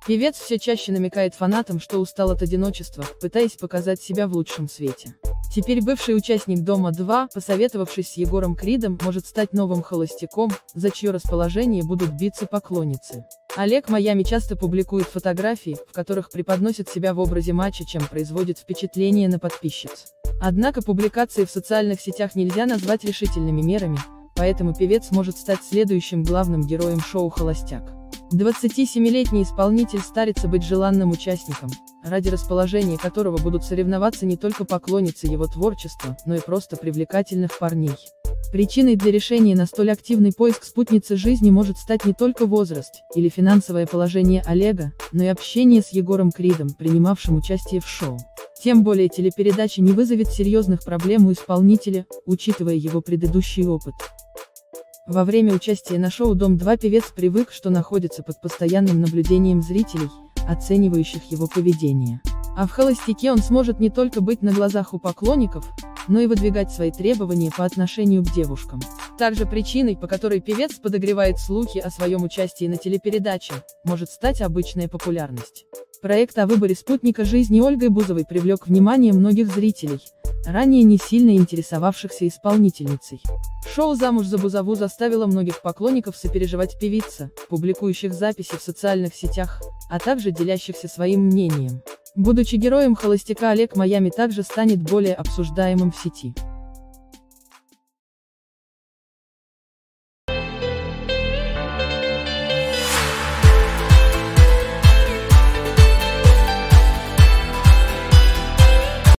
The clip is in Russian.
Певец все чаще намекает фанатам, что устал от одиночества, пытаясь показать себя в лучшем свете. Теперь бывший участник «Дома-2», посоветовавшись с Егором Кридом, может стать новым холостяком, за чье расположение будут биться поклонницы. Олег Майами часто публикует фотографии, в которых преподносит себя в образе мачо, чем производит впечатление на подписчиц. Однако публикации в социальных сетях нельзя назвать решительными мерами, поэтому певец может стать следующим главным героем шоу «Холостяк». 27-летний исполнитель старится быть желанным участником, ради расположения которого будут соревноваться не только поклонницы его творчества, но и просто привлекательных парней. Причиной для решения на столь активный поиск спутницы жизни может стать не только возраст или финансовое положение Олега, но и общение с Егором Кридом, принимавшим участие в шоу. Тем более телепередача не вызовет серьезных проблем у исполнителя, учитывая его предыдущий опыт. Во время участия на шоу «Дом-2» певец привык, что находится под постоянным наблюдением зрителей, оценивающих его поведение. А в «Холостяке» он сможет не только быть на глазах у поклонников, но и выдвигать свои требования по отношению к девушкам. Также причиной, по которой певец подогревает слухи о своем участии на телепередаче, может стать обычная популярность. Проект о выборе спутника жизни Ольгой Бузовой привлек внимание многих зрителей, ранее не сильно интересовавшихся исполнительницей. Шоу «Замуж за Бузову» заставило многих поклонников сопереживать певице, публикующих записи в социальных сетях, а также делящихся своим мнением. Будучи героем «Холостяка», Олег Майами также станет более обсуждаемым в сети.